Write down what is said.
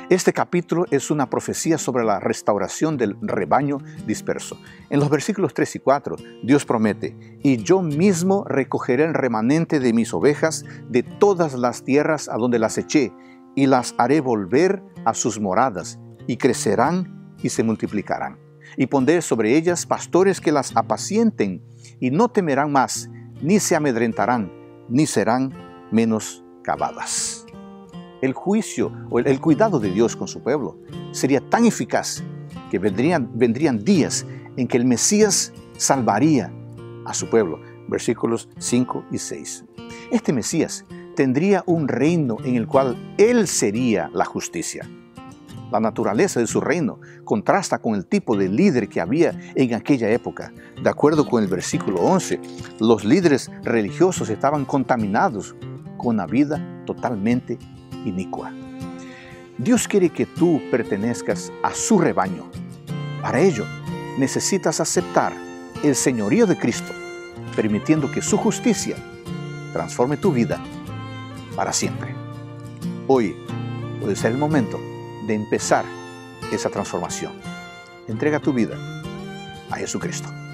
Este capítulo es una profecía sobre la restauración del rebaño disperso. En los versículos 3 y 4, Dios promete: «Y yo mismo recogeré el remanente de mis ovejas de todas las tierras a donde las eché, y las haré volver a sus moradas, y crecerán y se multiplicarán. Y pondré sobre ellas pastores que las apacienten, y no temerán más, ni se amedrentarán, ni serán menoscabadas». El juicio o el cuidado de Dios con su pueblo sería tan eficaz que vendrían días en que el Mesías salvaría a su pueblo. Versículos 5 y 6. Este Mesías tendría un reino en el cual Él sería la justicia. La naturaleza de su reino contrasta con el tipo de líder que había en aquella época. De acuerdo con el versículo 11, los líderes religiosos estaban contaminados con una vida totalmente inicua. Dios quiere que tú pertenezcas a su rebaño. Para ello, necesitas aceptar el señorío de Cristo, permitiendo que su justicia transforme tu vida para siempre. Hoy puede ser el momento de empezar esa transformación. Entrega tu vida a Jesucristo.